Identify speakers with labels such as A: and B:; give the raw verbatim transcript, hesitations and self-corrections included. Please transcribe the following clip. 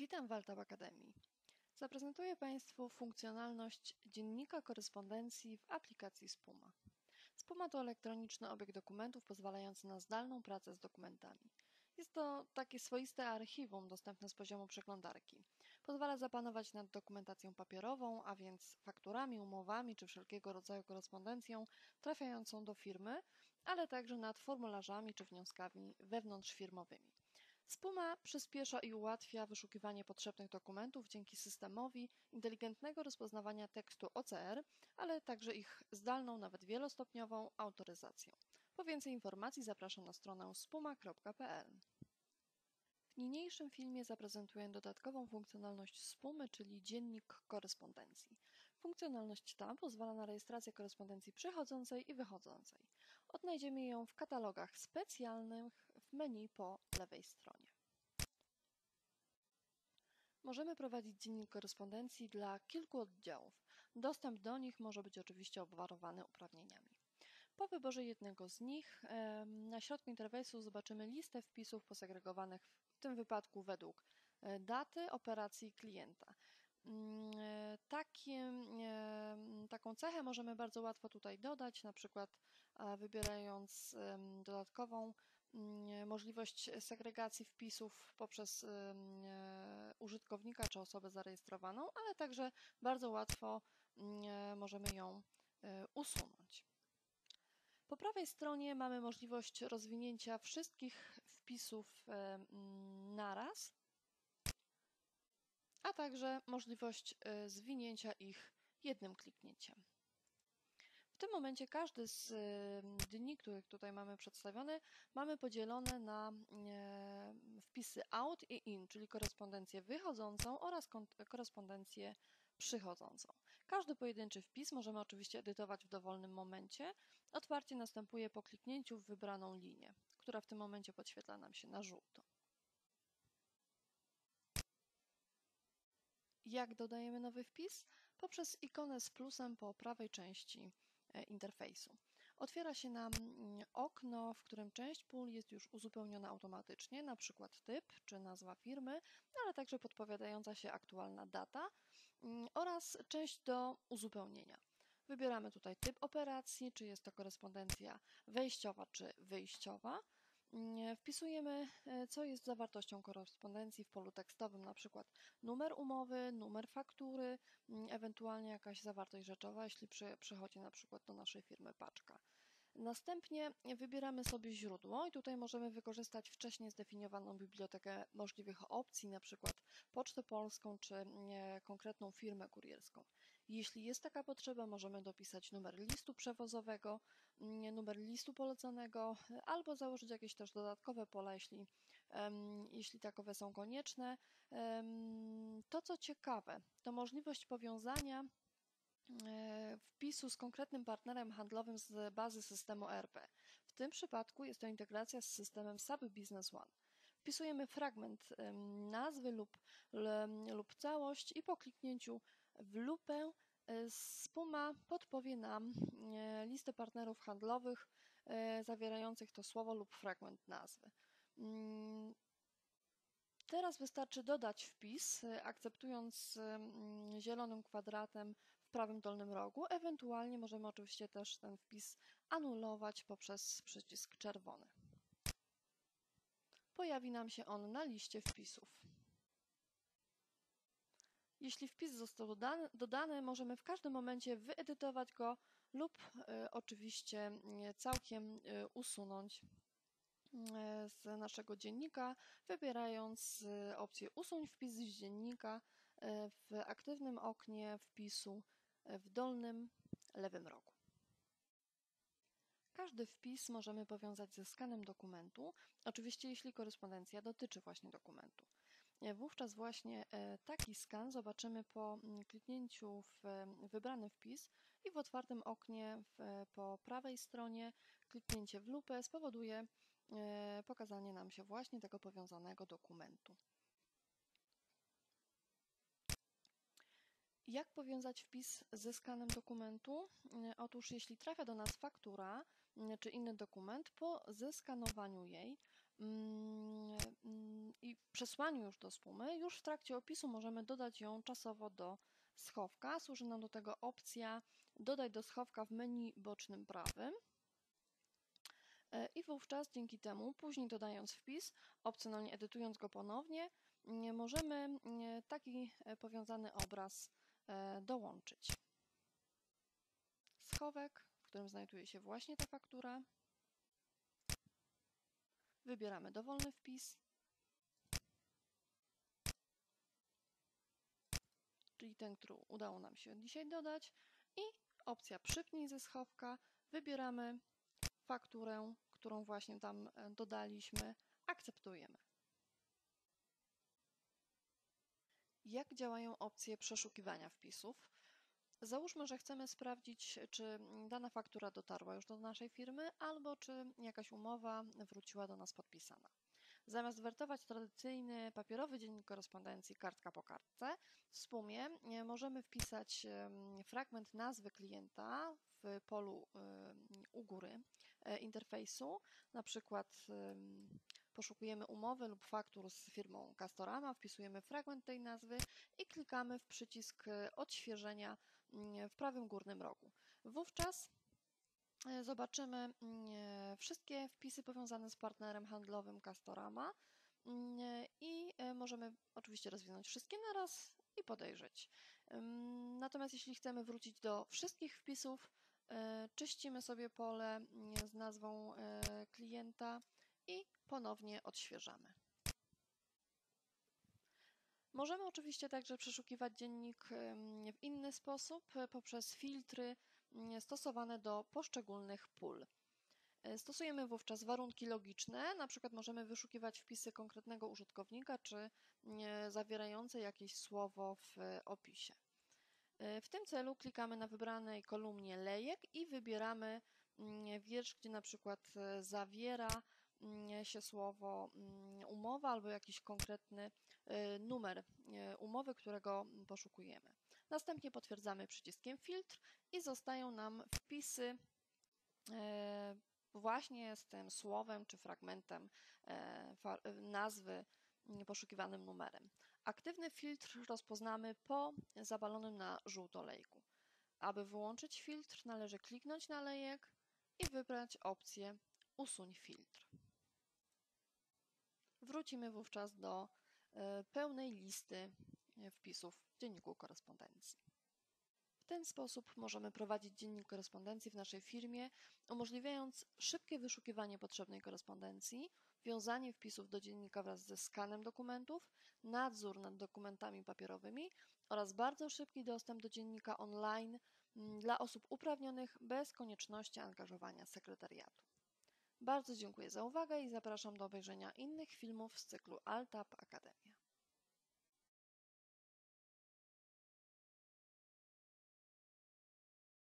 A: Witam w Altab Akademii. Zaprezentuję Państwu funkcjonalność dziennika korespondencji w aplikacji Spuma. Spuma to elektroniczny obieg dokumentów pozwalający na zdalną pracę z dokumentami. Jest to takie swoiste archiwum dostępne z poziomu przeglądarki. Pozwala zapanować nad dokumentacją papierową, a więc fakturami, umowami czy wszelkiego rodzaju korespondencją trafiającą do firmy, ale także nad formularzami czy wnioskami wewnątrzfirmowymi. Spuma przyspiesza i ułatwia wyszukiwanie potrzebnych dokumentów dzięki systemowi inteligentnego rozpoznawania tekstu O C R, ale także ich zdalną, nawet wielostopniową autoryzacją. Po więcej informacji zapraszam na stronę spuma kropka p l. W niniejszym filmie zaprezentuję dodatkową funkcjonalność Spumy, czyli dziennik korespondencji. Funkcjonalność ta pozwala na rejestrację korespondencji przychodzącej i wychodzącej. Odnajdziemy ją w katalogach specjalnych w menu po lewej stronie. Możemy prowadzić dziennik korespondencji dla kilku oddziałów. Dostęp do nich może być oczywiście obwarowany uprawnieniami. Po wyborze jednego z nich na środku interfejsu zobaczymy listę wpisów posegregowanych w tym wypadku według daty, operacji i klienta. Takie, taką cechę możemy bardzo łatwo tutaj dodać, na przykład wybierając dodatkową możliwość segregacji wpisów poprzez użytkownika czy osobę zarejestrowaną, ale także bardzo łatwo możemy ją usunąć. Po prawej stronie mamy możliwość rozwinięcia wszystkich wpisów naraz, a także możliwość zwinięcia ich jednym kliknięciem. W tym momencie każdy z dni, które tutaj mamy przedstawione, mamy podzielone na wpisy out i in, czyli korespondencję wychodzącą oraz korespondencję przychodzącą. Każdy pojedynczy wpis możemy oczywiście edytować w dowolnym momencie. Otwarcie następuje po kliknięciu w wybraną linię, która w tym momencie podświetla nam się na żółto. Jak dodajemy nowy wpis? Poprzez ikonę z plusem po prawej części interfejsu. Otwiera się nam okno, w którym część pól jest już uzupełniona automatycznie, na przykład typ czy nazwa firmy, ale także podpowiadająca się aktualna data oraz część do uzupełnienia. Wybieramy tutaj typ operacji, czy jest to korespondencja wejściowa czy wyjściowa. Wpisujemy, co jest zawartością korespondencji w polu tekstowym, na przykład numer umowy, numer faktury, ewentualnie jakaś zawartość rzeczowa, jeśli przy, przychodzi na przykład do naszej firmy paczka. Następnie wybieramy sobie źródło i tutaj możemy wykorzystać wcześniej zdefiniowaną bibliotekę możliwych opcji, na przykład Pocztę Polską czy konkretną firmę kurierską. Jeśli jest taka potrzeba, możemy dopisać numer listu przewozowego, numer listu poleconego albo założyć jakieś też dodatkowe pola, jeśli, jeśli takowe są konieczne. To, co ciekawe, to możliwość powiązania wpisu z konkretnym partnerem handlowym z bazy systemu E R P. W tym przypadku jest to integracja z systemem S A P Business One. Wpisujemy fragment nazwy lub, lub całość i po kliknięciu w lupę Spuma podpowie nam listę partnerów handlowych zawierających to słowo lub fragment nazwy. Teraz wystarczy dodać wpis, akceptując zielonym kwadratem w prawym dolnym rogu. Ewentualnie możemy oczywiście też ten wpis anulować poprzez przycisk czerwony. Pojawi nam się on na liście wpisów. Jeśli wpis został dodany, dodany, możemy w każdym momencie wyedytować go lub y, oczywiście całkiem y, usunąć z naszego dziennika, wybierając opcję usuń wpis z dziennika w aktywnym oknie wpisu w dolnym lewym rogu. Każdy wpis możemy powiązać ze skanem dokumentu, oczywiście jeśli korespondencja dotyczy właśnie dokumentu. Wówczas właśnie taki skan zobaczymy po kliknięciu w wybrany wpis i w otwartym oknie w, po prawej stronie kliknięcie w lupę spowoduje pokazanie nam się właśnie tego powiązanego dokumentu. Jak powiązać wpis ze skanem dokumentu? Otóż jeśli trafia do nas faktura czy inny dokument, po zeskanowaniu jej i przesłaniu już do spumy, już w trakcie opisu możemy dodać ją czasowo do schowka. Służy nam do tego opcja dodaj do schowka w menu bocznym prawym. I wówczas dzięki temu, później dodając wpis, opcjonalnie edytując go ponownie, możemy taki powiązany obraz dołączyć. Schowek, w którym znajduje się właśnie ta faktura. Wybieramy dowolny wpis, czyli ten, który udało nam się dzisiaj dodać, i opcja przypnij ze schowka. Wybieramy fakturę, którą właśnie tam dodaliśmy, akceptujemy. Jak działają opcje przeszukiwania wpisów? Załóżmy, że chcemy sprawdzić, czy dana faktura dotarła już do naszej firmy, albo czy jakaś umowa wróciła do nas podpisana. Zamiast wertować tradycyjny papierowy dziennik korespondencji kartka po kartce, w spumie możemy wpisać fragment nazwy klienta w polu u góry interfejsu, na przykład poszukujemy umowy lub faktur z firmą Castorama, wpisujemy fragment tej nazwy i klikamy w przycisk odświeżenia w prawym górnym rogu. Wówczas zobaczymy wszystkie wpisy powiązane z partnerem handlowym Castorama i możemy oczywiście rozwinąć wszystkie naraz i podejrzeć. Natomiast jeśli chcemy wrócić do wszystkich wpisów, czyścimy sobie pole z nazwą klienta i ponownie odświeżamy. Możemy oczywiście także przeszukiwać dziennik w inny sposób, poprzez filtry stosowane do poszczególnych pól. Stosujemy wówczas warunki logiczne, na przykład możemy wyszukiwać wpisy konkretnego użytkownika, czy zawierające jakieś słowo w opisie. W tym celu klikamy na wybranej kolumnie lejek i wybieramy wiersz, gdzie na przykład zawiera się słowo umowa albo jakiś konkretny numer umowy, którego poszukujemy. Następnie potwierdzamy przyciskiem filtr i zostają nam wpisy właśnie z tym słowem czy fragmentem nazwy poszukiwanym numerem. Aktywny filtr rozpoznamy po zabalonym na żółto lejku. Aby wyłączyć filtr, należy kliknąć na lejek i wybrać opcję usuń filtr. Wrócimy wówczas do pełnej listy wpisów w dzienniku korespondencji. W ten sposób możemy prowadzić dziennik korespondencji w naszej firmie, umożliwiając szybkie wyszukiwanie potrzebnej korespondencji, wiązanie wpisów do dziennika wraz ze skanem dokumentów, nadzór nad dokumentami papierowymi oraz bardzo szybki dostęp do dziennika online dla osób uprawnionych bez konieczności angażowania sekretariatu. Bardzo dziękuję za uwagę i zapraszam do obejrzenia innych filmów z cyklu ALTAP Akademia.